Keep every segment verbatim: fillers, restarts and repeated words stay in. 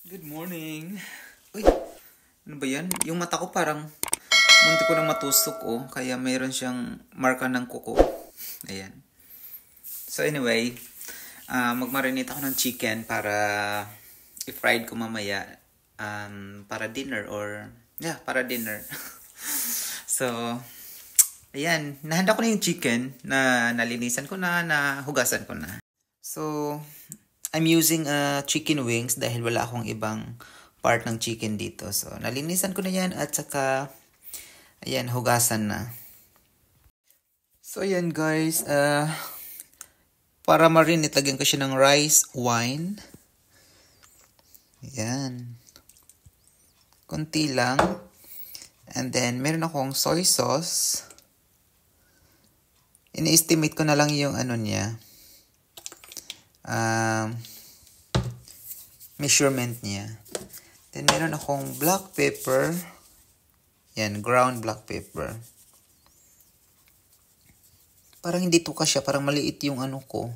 Good morning. Uy, ano ba yan? Yung mata ko parang munti ko nang matusok oh. Kaya mayroon siyang marka ng kuko. Ayan. So anyway, uh, magmarinate ako ng chicken para i-fried ko mamaya um, para dinner or yeah, para dinner. So, ayan. Nahanda ko na yung chicken na nalinisan ko na, nahugasan ko na. So, I'm using uh, chicken wings dahil wala akong ibang part ng chicken dito. So, nalinisan ko na yan at saka, ayan, hugasan na. So, ayan guys. Uh, para marinate, lagyan ko siya ng rice wine. Ayan. Kunti lang. And then, meron akong soy sauce. Ini-estimate ko na lang yung ano niya. Um, measurement niya. Then, meron akong black pepper. Yan, ground black pepper. Parang hindi to kasya. Parang maliit yung ano ko.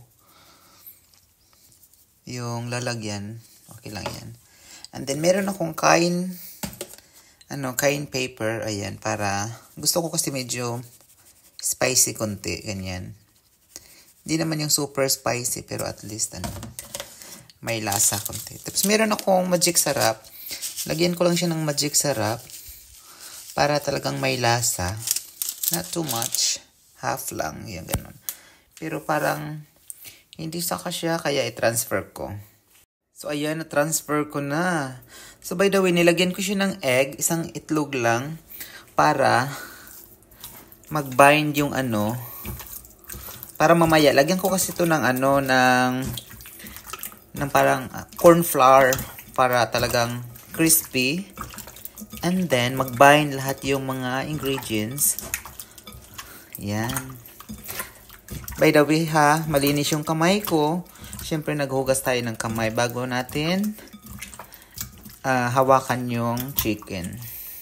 Yung lalagyan. Okay lang yan. And then, meron akong kain, ano, kain paper. Ayan, para, gusto ko kasi medyo spicy konti. Ganyan. Hindi naman yung super spicy, pero at least, ano, may lasa konti. Tapos, meron akong magic sarap. Lagyan ko lang siya ng magic sarap para talagang may lasa. Not too much. Half lang. Yung ganun. Pero parang, hindi saka siya, kaya i-transfer ko. So, ayan, na-transfer ko na. So, by the way, nilagyan ko siya ng egg. Isang itlog lang para mag-bind yung ano, para mamaya, lagyan ko kasi ito ng ano, ng, ng parang uh, corn flour para talagang crispy. And then, mag-bind lahat yung mga ingredients. Yan. By the way ha, malinis yung kamay ko. Siyempre, naghugas tayo ng kamay bago natin uh, hawakan yung chicken.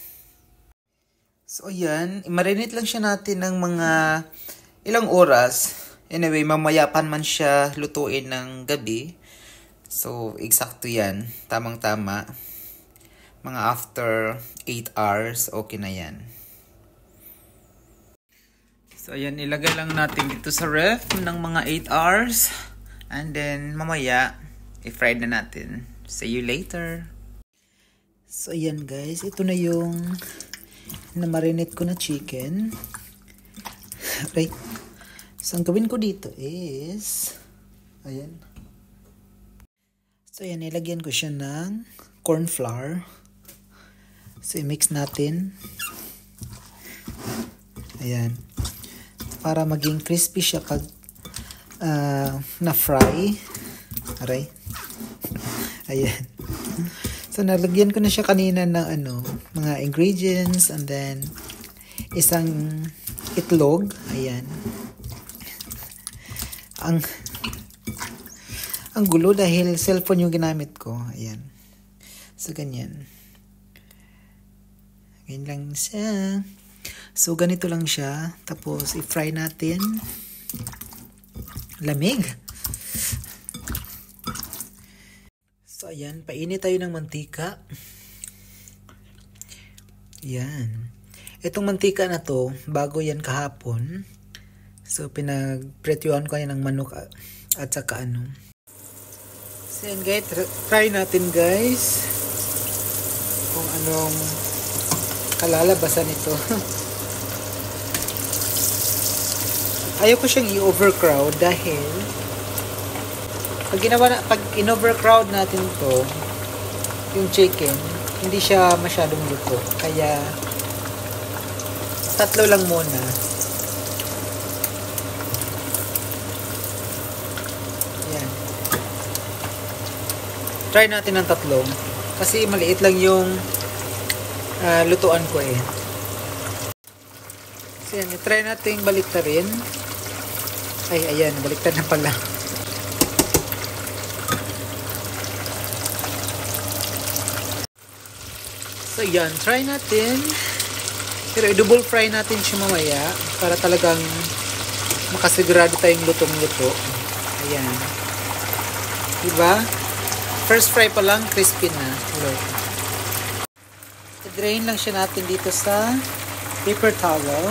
So, ayan. I-marinate lang siya natin ng mga ilang oras. Anyway, mamaya pa man siya lutuin ng gabi. So, eksakto yan. Tamang-tama. Mga after eight hours, okay na yan. So, ayan. Ilagay lang natin dito sa ref ng mga eight hours. And then, mamaya, i-fry na natin. See you later. So, ayan guys. Ito na yung na-marinate ko na chicken. Right. So, ang gawin ko dito is, ayan. So, ayan, ilagyan ko siya ng corn flour. So, i-mix natin. Ayan. Para maging crispy siya pag uh, na-fry. Aray. Ayan. So, nalagyan ko na siya kanina ng ano, mga ingredients and then isang itlog. Ayan. Ang ang gulo dahil cellphone yung ginamit ko. Ayan. So, ganyan. Ganyan lang siya. So, ganito lang siya. Tapos, i-fry natin. Lamig. So, ayan. Painit tayo ng mantika. Ayan. Itong mantika na to, bago yan kahapon. So, pinag-pretyuhan ko yan ng manok at saka ano. So, yan guys. Try natin guys. Kung anong kalalabasan ito. Ayaw ko siyang i-overcrowd dahil pag ginawa na, pag in-overcrowd natin to, yung chicken, hindi siya masyadong luto. Kaya, tatlo lang muna. Yan. Try natin ng tatlo. Kasi maliit lang yung uh, lutuan ko eh. So yan, try natin baliktarin. Ay, ayan, baliktad na pala. So yan, try natin. Pero i-double fry natin siya mamaya para talagang makasigurado tayong lutong-luto. Ayan. Diba? first fry pa lang, crispy na. Look. I-drain lang siya natin dito sa paper towel.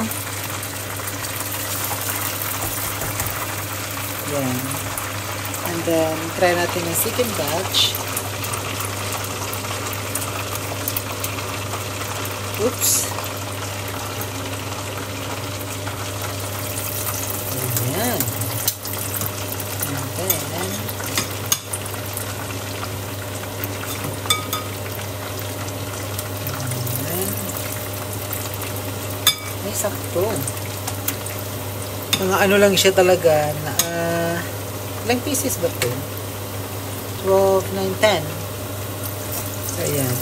Yan. And then, try natin yung second batch. Oops. Ayan. And then, ay, sakto. Mga ano lang siya talaga na uh, ilang pieces ba ito? twelve, nine, ten. Ayan.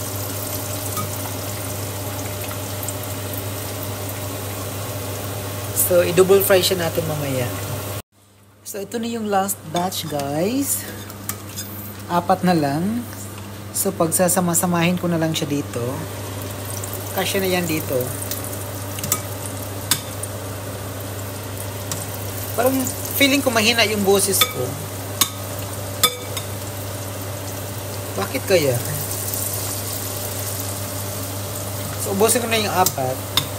So, i-double fry siya natin mamaya. So, ito na yung last batch, guys. Apat na lang. So, pag sasama-samahin ko na lang siya dito. Kasya na yan dito. Parang feeling ko mahina yung boses ko. Bakit kaya? So, ubusin ko na yung apat.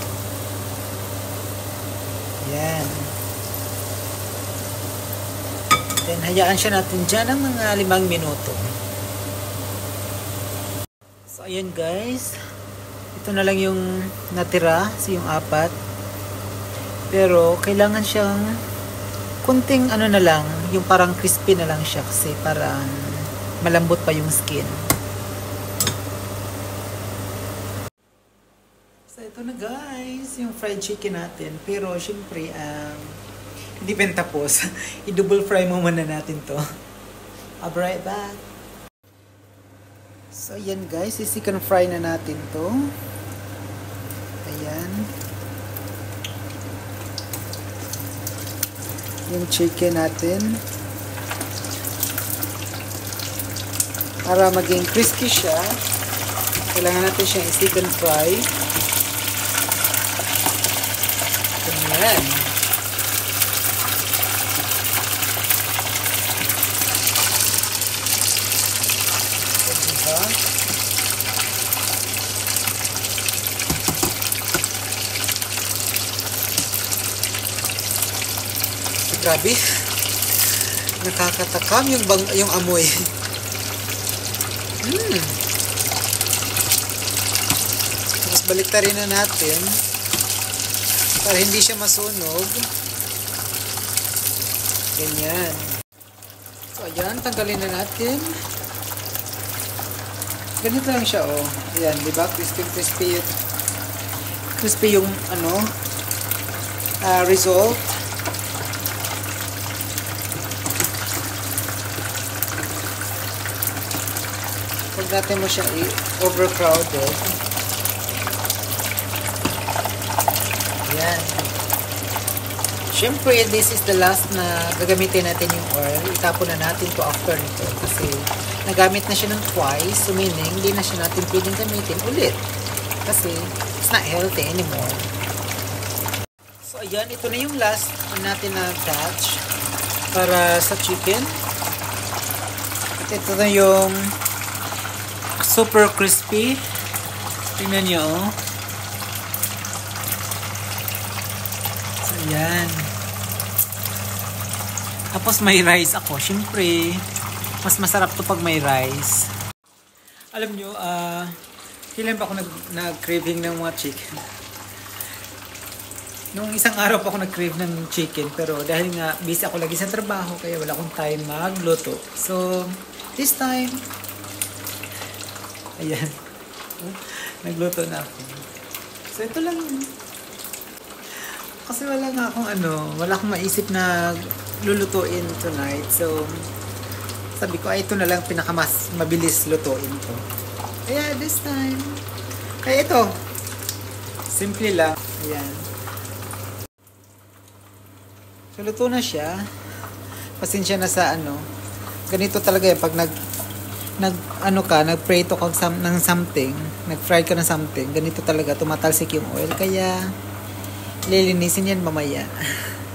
Yan. Then, hayaan siya natin dyan ng mga limang minuto. So, ayan guys. Ito na lang yung natira. So, yung apat. Pero, kailangan siyang kunting ano na lang, yung parang crispy na lang siya kasi parang malambot pa yung skin. So, ito na guys, yung fried chicken natin. Pero, syempre, um, hindi pa tapos. I-double fry mo muna natin to. I'll be right back. So, ayan guys, i-chicken fry na natin to. Ayan. Yung chicken natin. Para maging crispy siya, kailangan natin siyang i-chicken fry. Ayan. So, diba? Grabe. Nakakatakam yung bang yung amoy. Hmm. Tapos baliktarin na natin para hindi siya masunog. Ganyan. So, ayan. Tanggalin na natin. Ganito lang siya, oh. Ayan, diba? Crispy, crispy. Crispy yung, ano, uh, result. Huwag natin mo siya i-overcrowded. Ayan. Siyempre, this is the last na gagamitin natin yung oil. Itapon na natin to after nito. Kasi nagamit na siya ng twice. So meaning, hindi na siya natin pwedeng gamitin ulit. Kasi it's not healthy anymore. So ayan, ito na yung last natin na batch para sa chicken. At ito na yung super crispy. Tingnan nyo, oh. So, ayan. Tapos may rice ako. Siyempre, mas masarap to pag may rice. Alam nyo, ah, uh, kailan pa ako nag-craving ng mga chicken? Nung isang araw pa ako nag-crave ng chicken, pero dahil nga busy ako lagi sa trabaho, kaya wala akong time magluto. So, this time, ayan, nagluto na ako. So, ito lang. Kasi wala nga akong ano, wala akong maisip na lulutuin tonight. So, sabi ko, ay ito na lang pinakamas mabilis lutuin ko. Kaya this time, kaya ito, simple lang. Ayan. So, luto na siya. Pasensya na sa ano. Ganito talaga yan. Pag nag, nag ano ka, nag-prito ka ng something, nag-fry ka ng something, ganito talaga, tumatalsik yung oil. Kaya, lilinisin yan mamaya.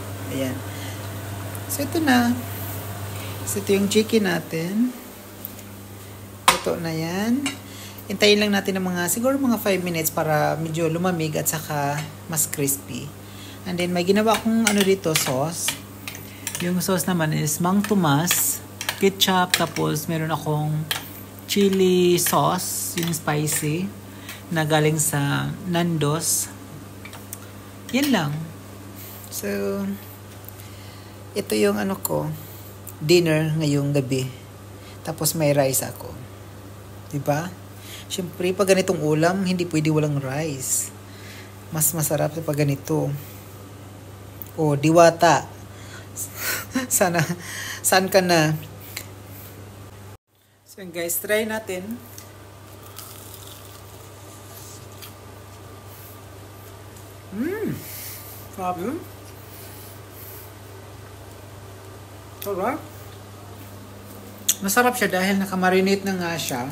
Ayan. So, ito na. So, ito yung chicken natin. luto na yan. Hintayin lang natin ng mga, siguro mga five minutes para medyo lumamig at saka mas crispy. And then, may ginawa akong ano dito, sauce. Yung sauce naman is Mang Tomas, ketchup, tapos meron akong chili sauce, yung spicy, na galing sa Nando's. Yan lang. So, ito yung ano ko, dinner ngayong gabi. Tapos may rice ako. Diba? Siyempre, pag ganitong ulam, hindi pwede walang rice. Mas masarap sa pag ganito. O, diwata. Sana, saan ka na? So guys, try natin. Mmm! Sabi? Sarap. Masarap siya dahil nakamarinate na nga siya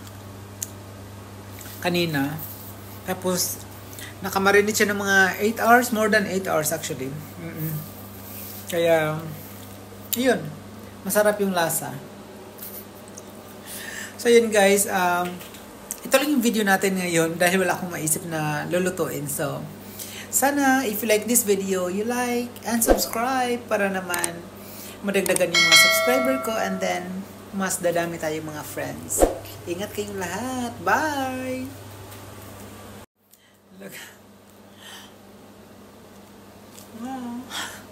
kanina. Tapos, nakamarinate siya ng mga eight hours, more than eight hours actually. Mm-mm. Kaya, yun. Masarap yung lasa. So yun guys, um, ito lang yung video natin ngayon dahil wala akong maisip na lulutuin. So, sana if you like this video, you like and subscribe para naman madagdagan yung mga subscriber ko and then mas dadami tayong mga friends. Ingat kayong lahat. Bye! Look. Wow.